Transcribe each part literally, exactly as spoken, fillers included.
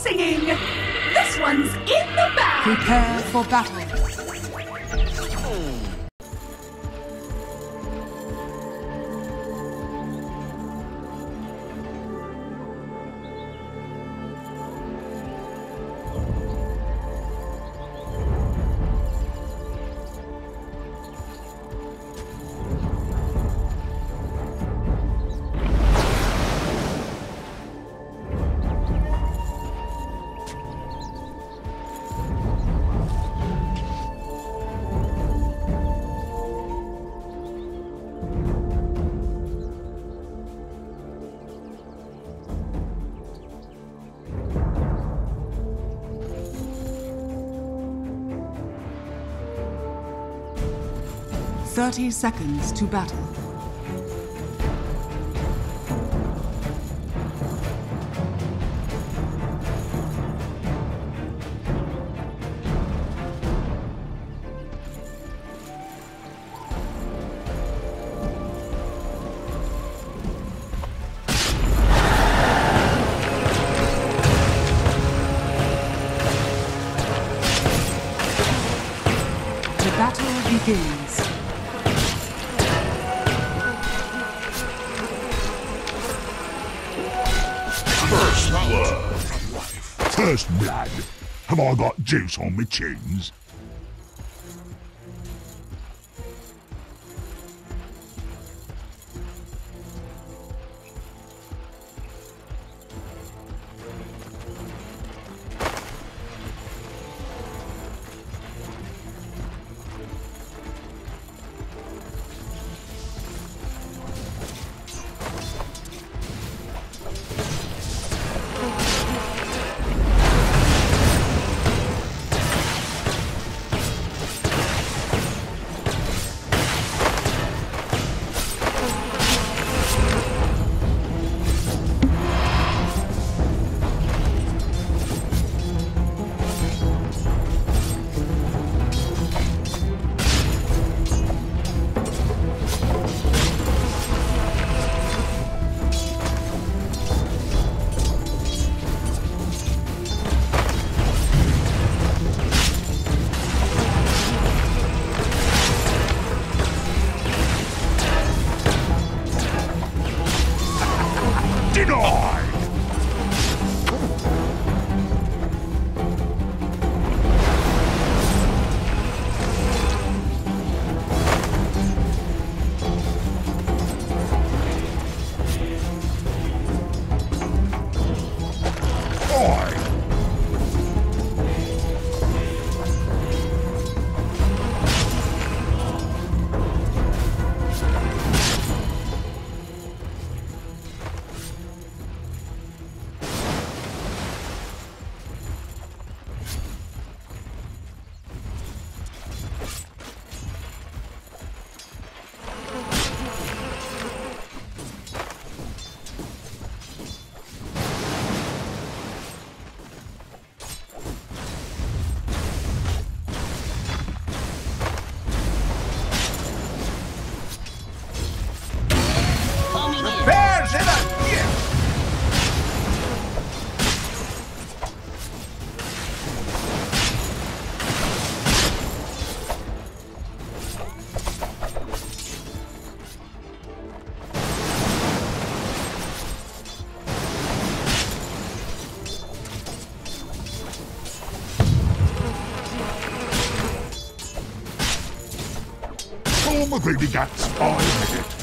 singing. This one's in the bag. Prepare for battle. Thirty seconds to battle. The battle begins. First blood. First blood. Have I got juice on my chins? Oh, my baby gats, I hate it.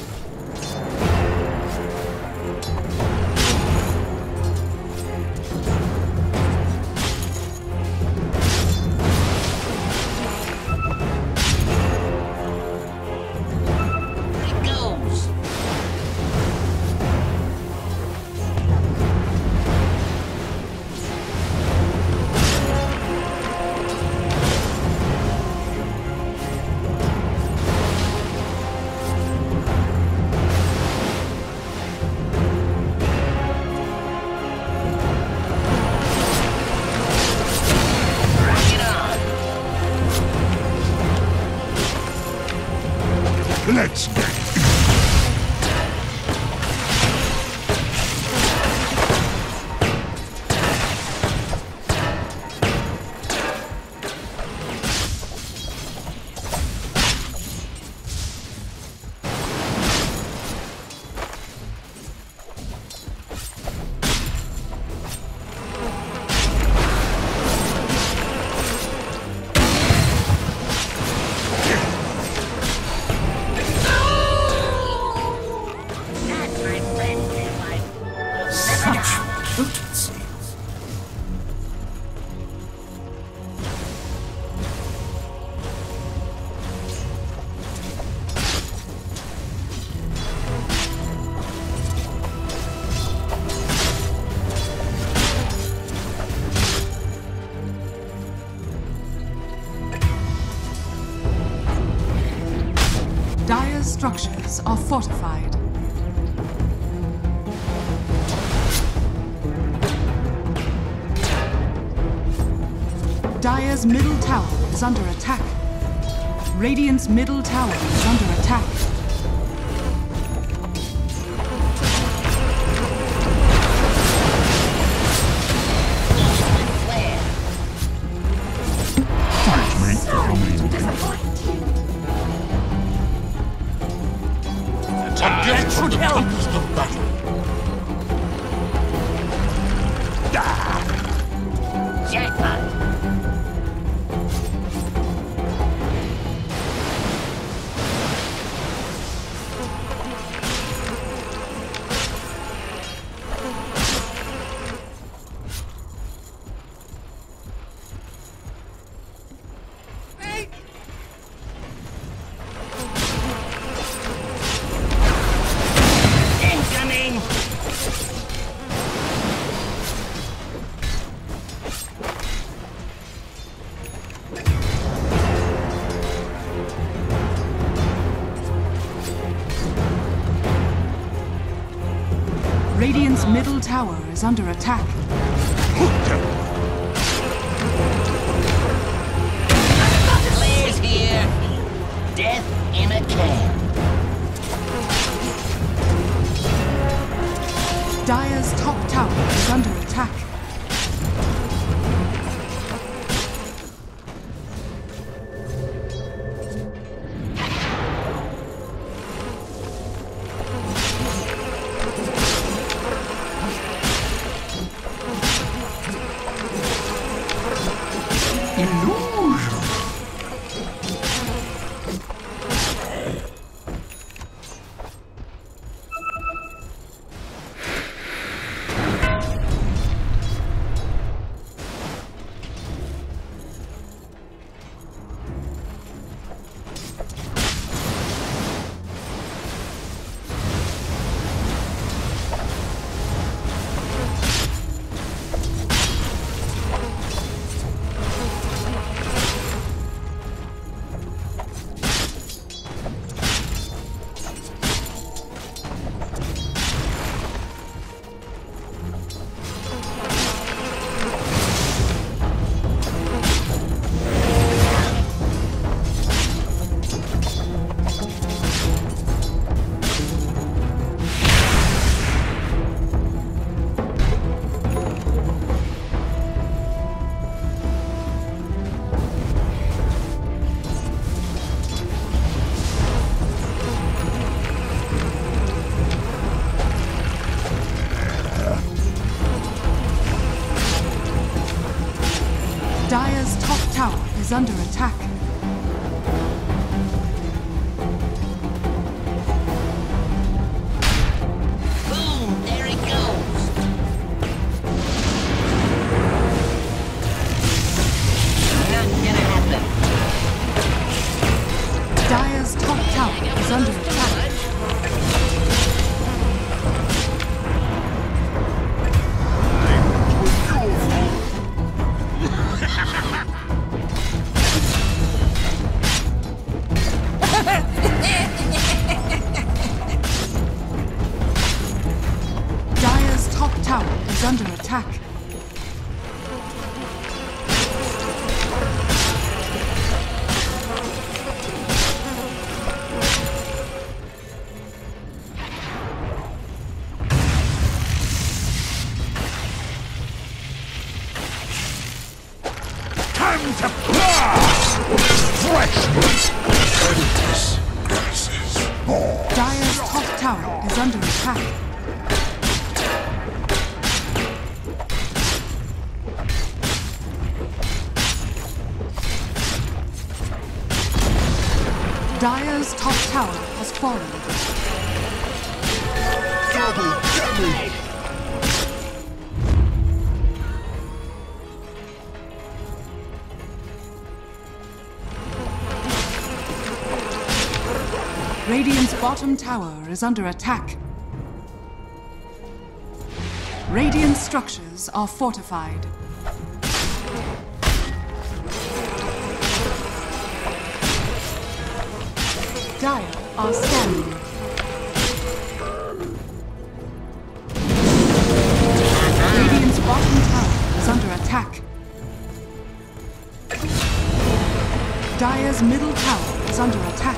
Let's see. Dire's structures are fortified. Dire's middle tower is under attack. Radiant's middle tower is under attack. Thanks, mate. Sorry to disappoint you. That should help the battle. Jackpot. Incoming! Radiant's middle tower is under attack. Blaze here. Death in a can. Dire's top tower is under attack. Illusion. Dire's top tower is under attack. Boom, there it goes. Not gonna happen. Dire's top tower is under attack. Dire's top tower is under attack. Time to blast! Fresh meat! Predators, gases, more. Dire's top tower is under attack. Dire's top tower has fallen. Double damage! bottom tower is under attack. Radiant structures are fortified. Dire are scanning. Radiant's bottom tower is under attack. Dire's middle tower is under attack.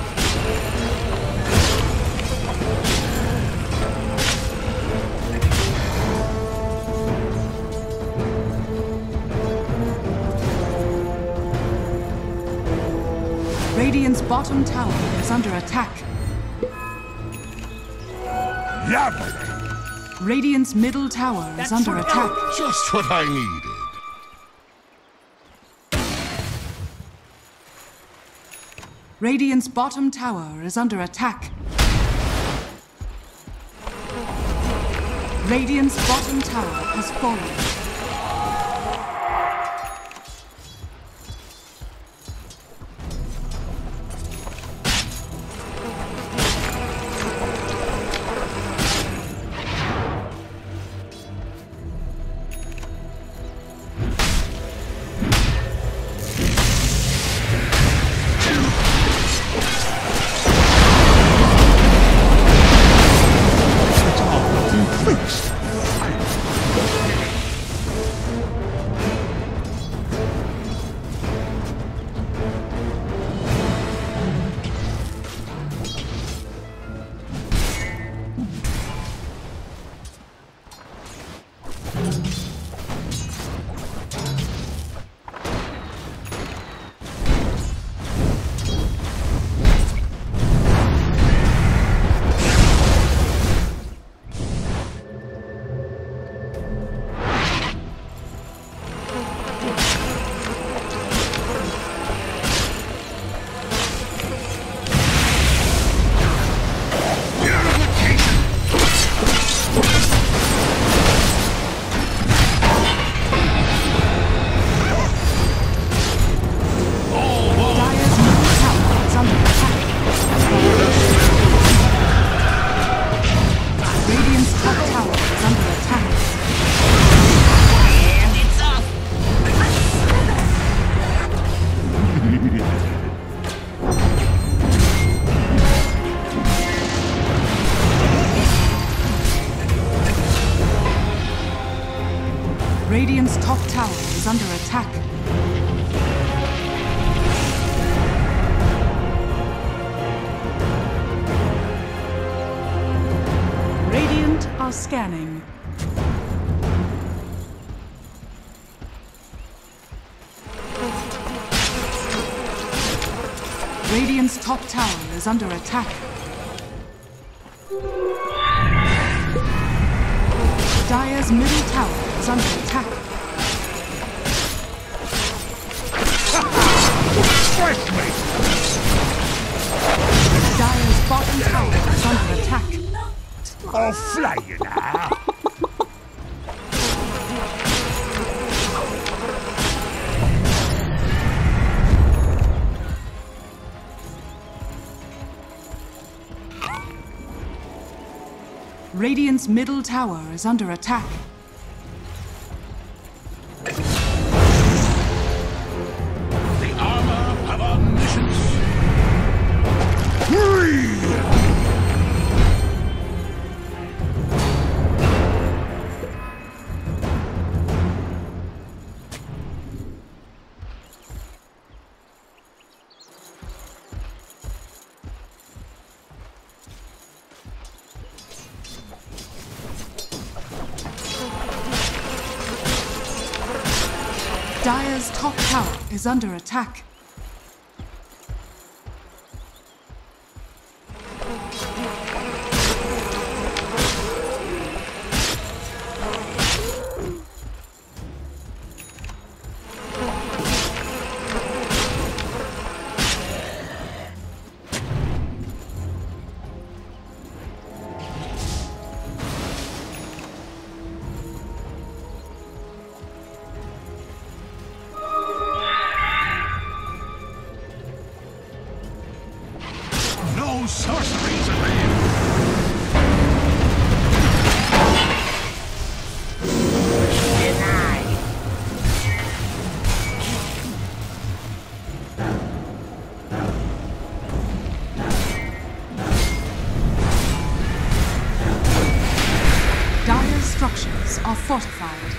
Radiant's bottom tower is under attack. Lovely! Radiant's middle tower is under attack. Just what I needed. Radiant's bottom tower is under attack. Radiant's bottom tower has fallen. Radiant's top tower is under attack. Radiant are scanning. Radiant's top tower is under attack. Dire's middle tower is under attack. Strike me! Dire's bottom tower is under attack. I'll flay you now! Radiant's middle tower is under attack. The armor of omniscience! Free! Dire's top tower is under attack. structures are fortified.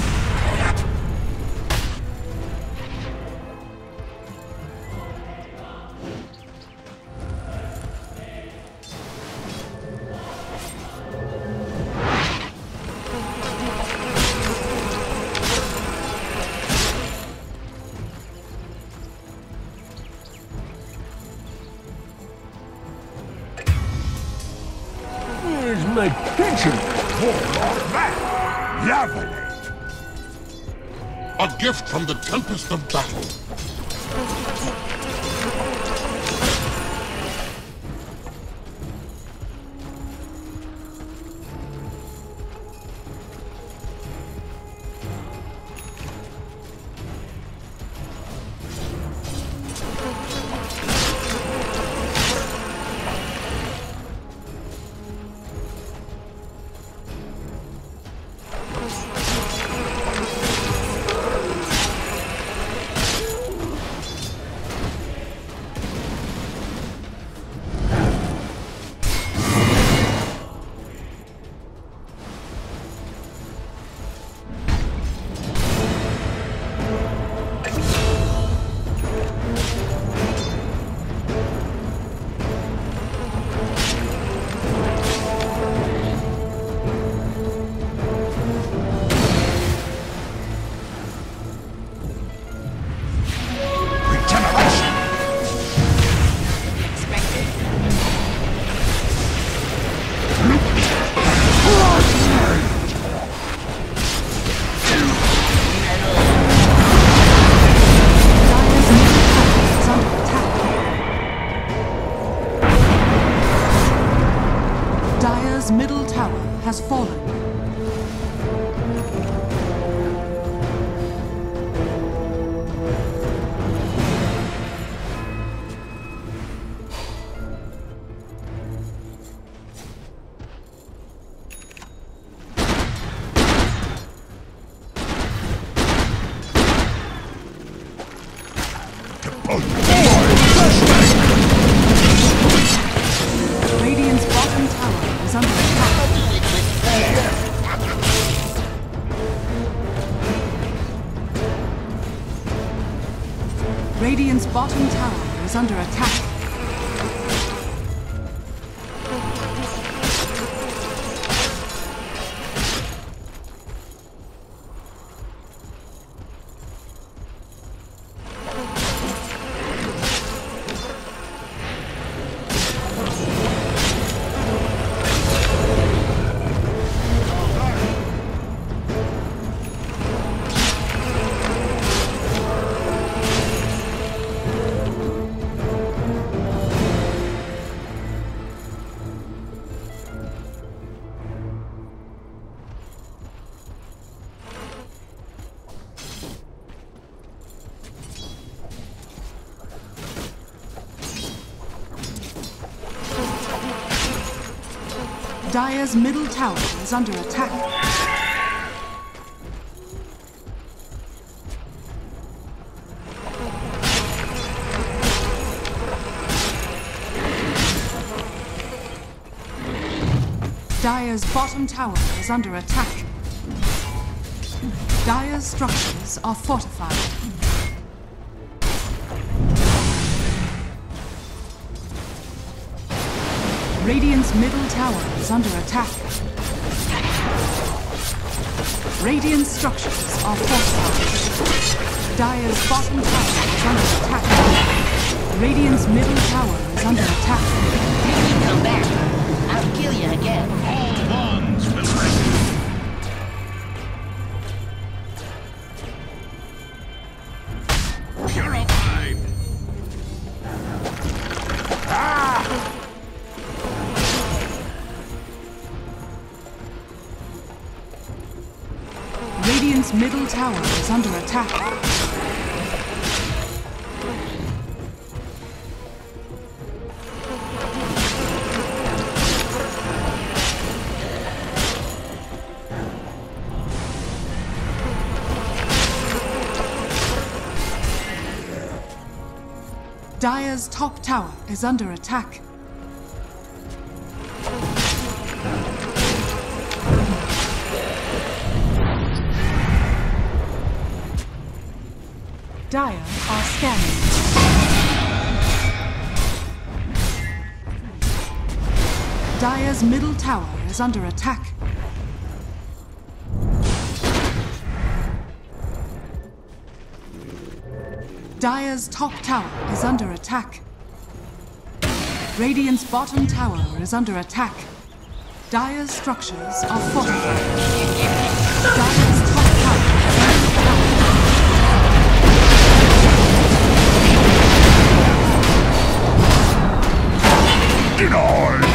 Where's my pension? More like that. Lovely. A gift from the Tempest of Battle. Dire's middle tower has fallen. Radiant's bottom tower is under attack. Radiant's bottom tower is under attack. Dire's middle tower is under attack. Dire's bottom tower is under attack. Dire's structures are fortified. Radiant's middle tower is under attack. Radiant's structures are fortified. Dire's bottom tower is under attack. Radiant's middle tower is under attack. If you come back, I'll kill you again. All ones will rescue. Purified. Radiant's middle tower is under attack. Dire's top tower is under attack. Dire are scanning. Dire's middle tower is under attack. Dire's top tower is under attack. Radiant's bottom tower is under attack. Dire's structures are fortified. Dire's top tower is under attack. Denied!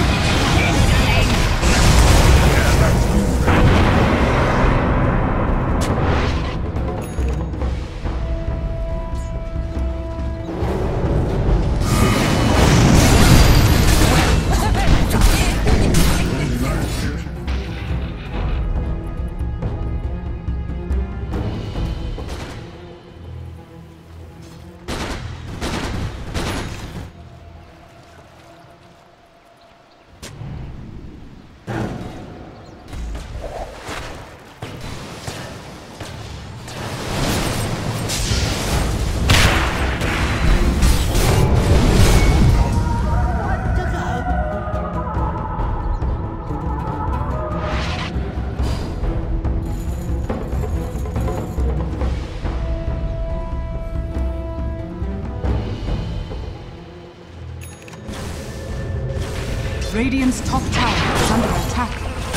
Radiant's top tower is under attack.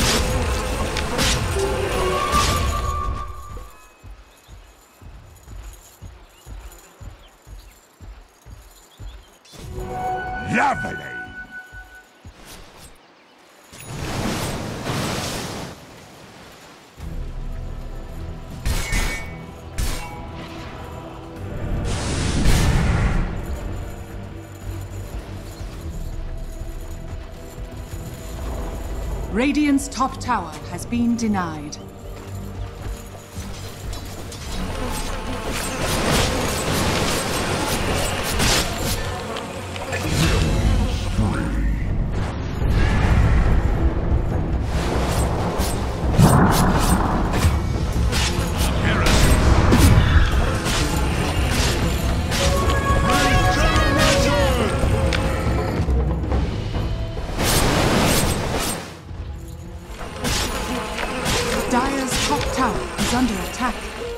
Lovely! Radiant's top tower has been denied. Dire's top tower is under attack.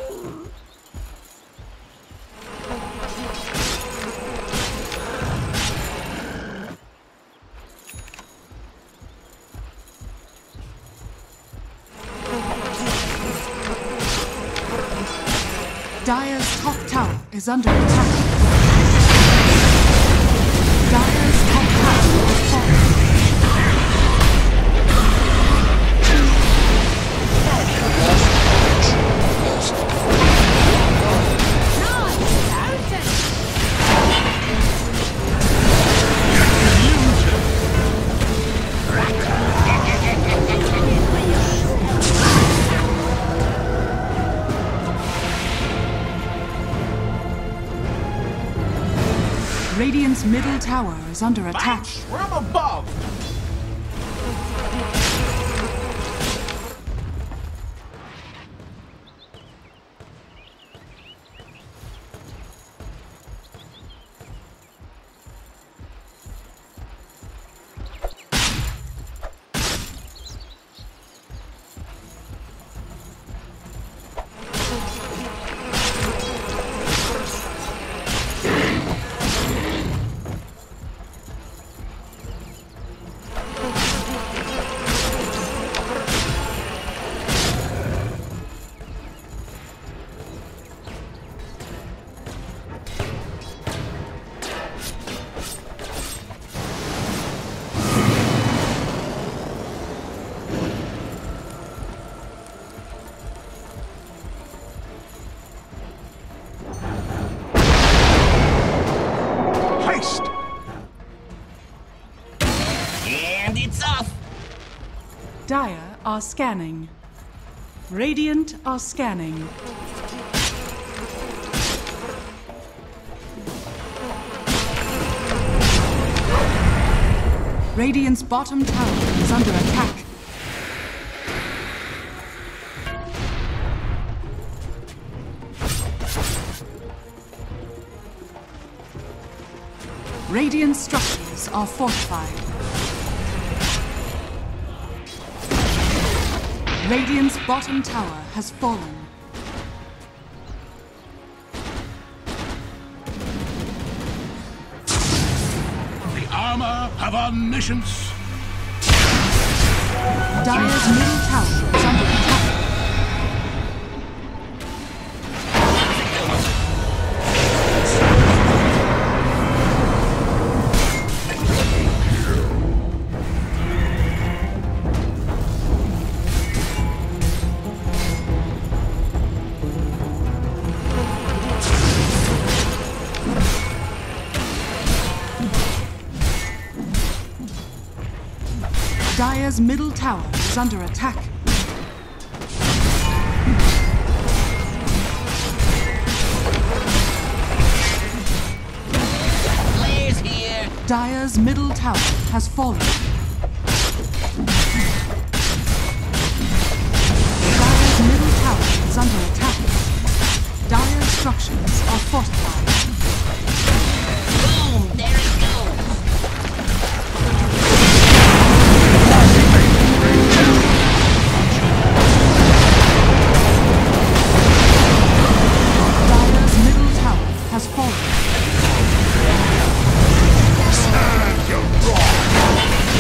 Dire's top tower is under attack. Dire's top tower is falling. Radiant's middle tower is under attack. From above! And it's off! Dire are scanning. Radiant are scanning. Radiant's bottom tower is under attack. Radiant structures are fortified. Radiant's bottom tower has fallen. The armor have omniscience. Dire's middle tower is under attack. Dire's middle tower is under attack. Players here. Dire's middle tower has fallen. Dire's middle tower is under attack. Dire's structures are fortified. Boom! There it goes. Dire's middle tower has fallen. Stand your ground!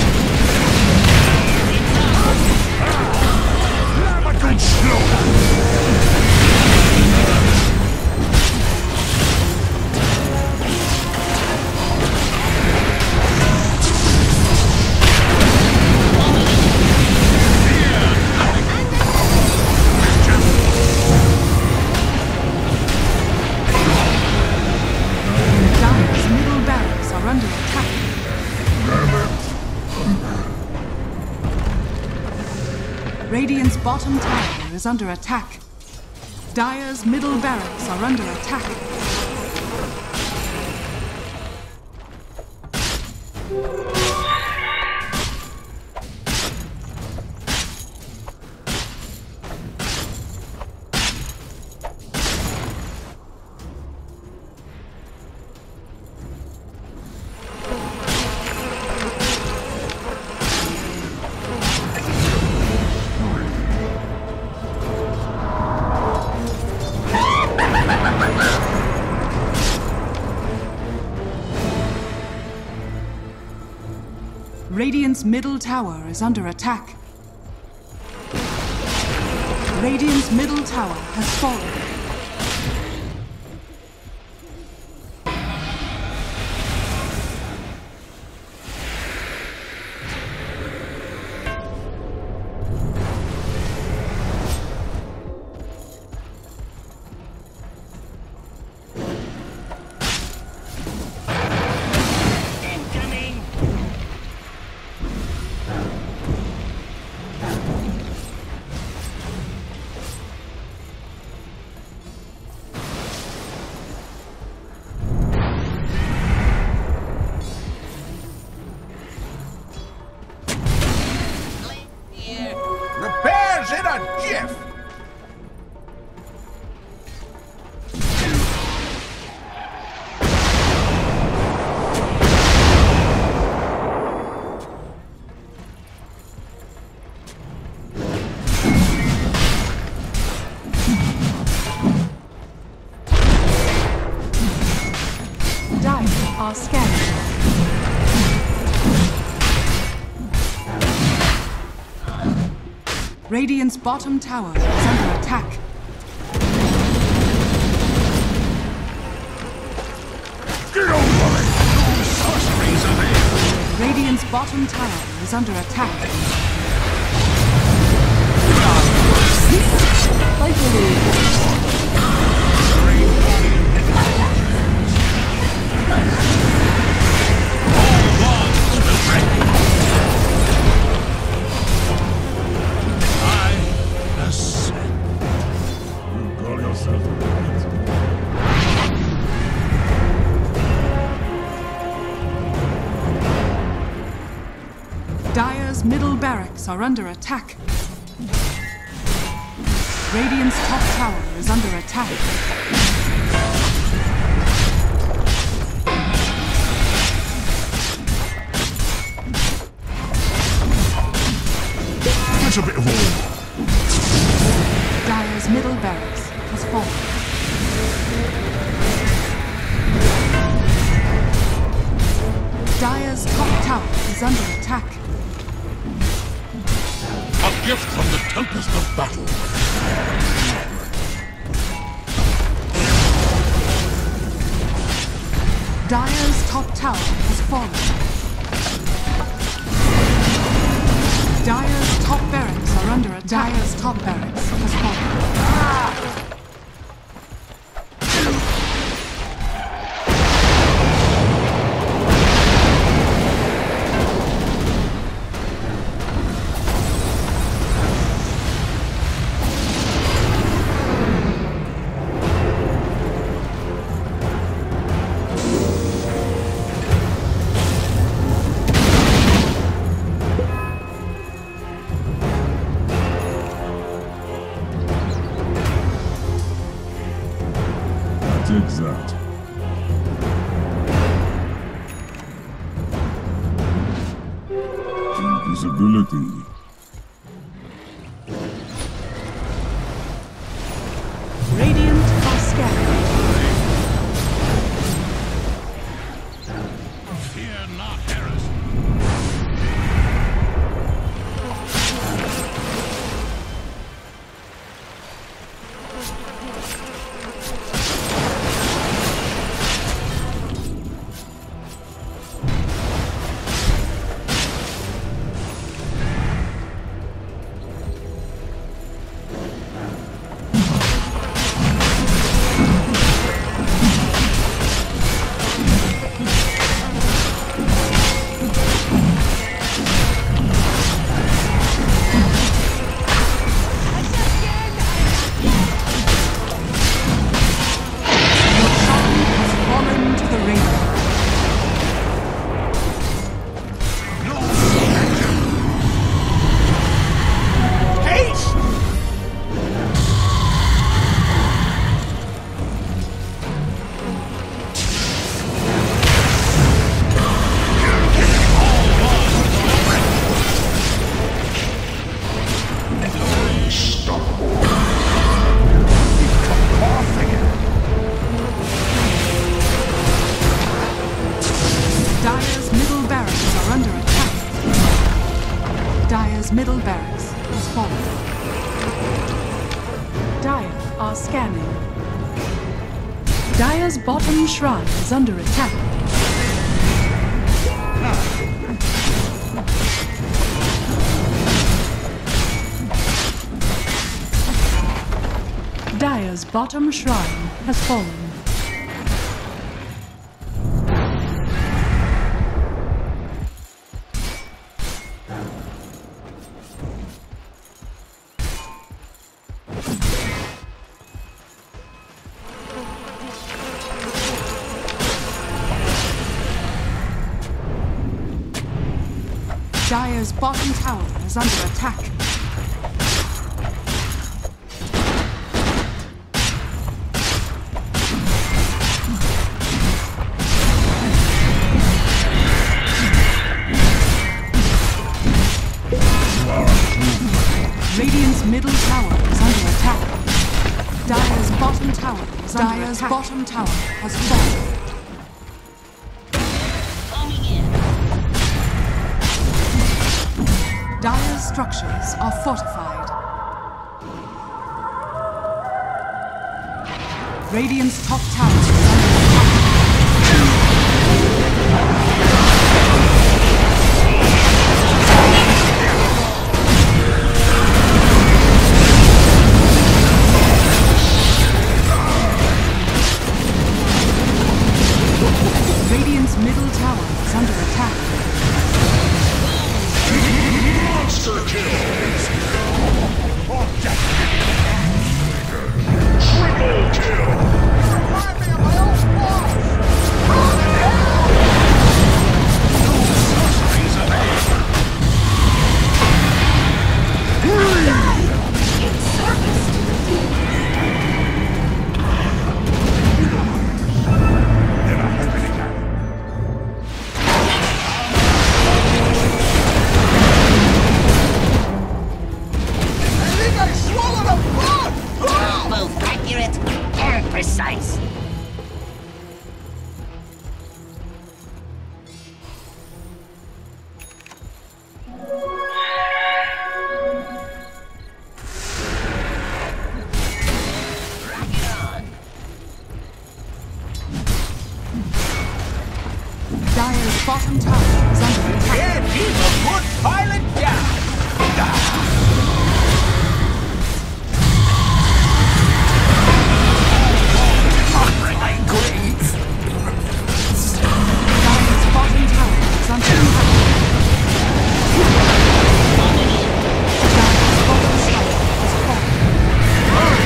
Lamaton slow! Dire's middle barracks are under attack. Radiant's bottom tower is under attack. Dire's middle barracks are under attack. Radiant's middle tower is under attack. Radiant's middle tower has fallen. Incoming. Players here. Repairs in a jiff! Dire are scanning. Radiant's bottom tower is under attack. Get over it! Sorceries avail. Radiant's bottom tower is under attack. I ascend. You call yourself a knight? Dire's middle barracks are under attack. Radiant's top tower is under attack. us a bit of all. Dire's middle barracks has fallen. Dire's top tower is under attack. A gift from the tempest of battle. Dire's top tower has fallen. Dire's top barracks are under attack. Dire's top barracks has fallen. Take that. Invisibility. Radiant are scattered. Fear not, Harris. Dire's middle barracks has fallen. Dire are scanning. Dire's bottom shrine is under attack. Dire's bottom shrine has fallen. Dire's bottom tower is under attack. Radiant's middle tower is under attack. Dire's bottom tower is under Dire's attack. bottom tower has fallen. Dire's structures are fortified. Radiant's top tower is under attack. Radiant's middle tower is under attack. Monster kills! Triple kill! Revive me, price. Dire's bottom tower is under attack. Yeah, he's a good pilot down. Dire's bottom tower is under attack. Dire's bottom tower has fallen.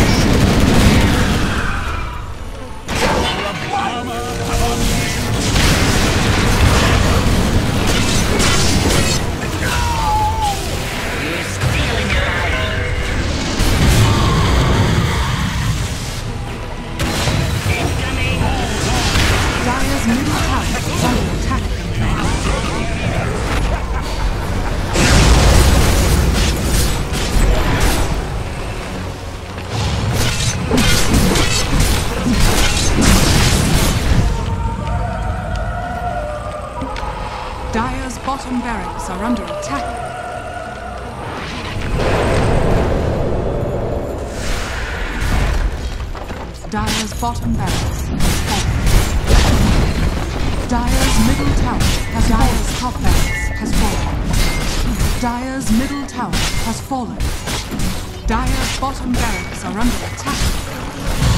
You're stealing your eye. Incoming. Dire's middle tower is under attack. Dire's bottom barracks are under attack. Dire's bottom barracks has fallen. Dire's middle tower has Dire's top barracks has fallen. Dire's middle tower has fallen. Dire's bottom barracks are under attack.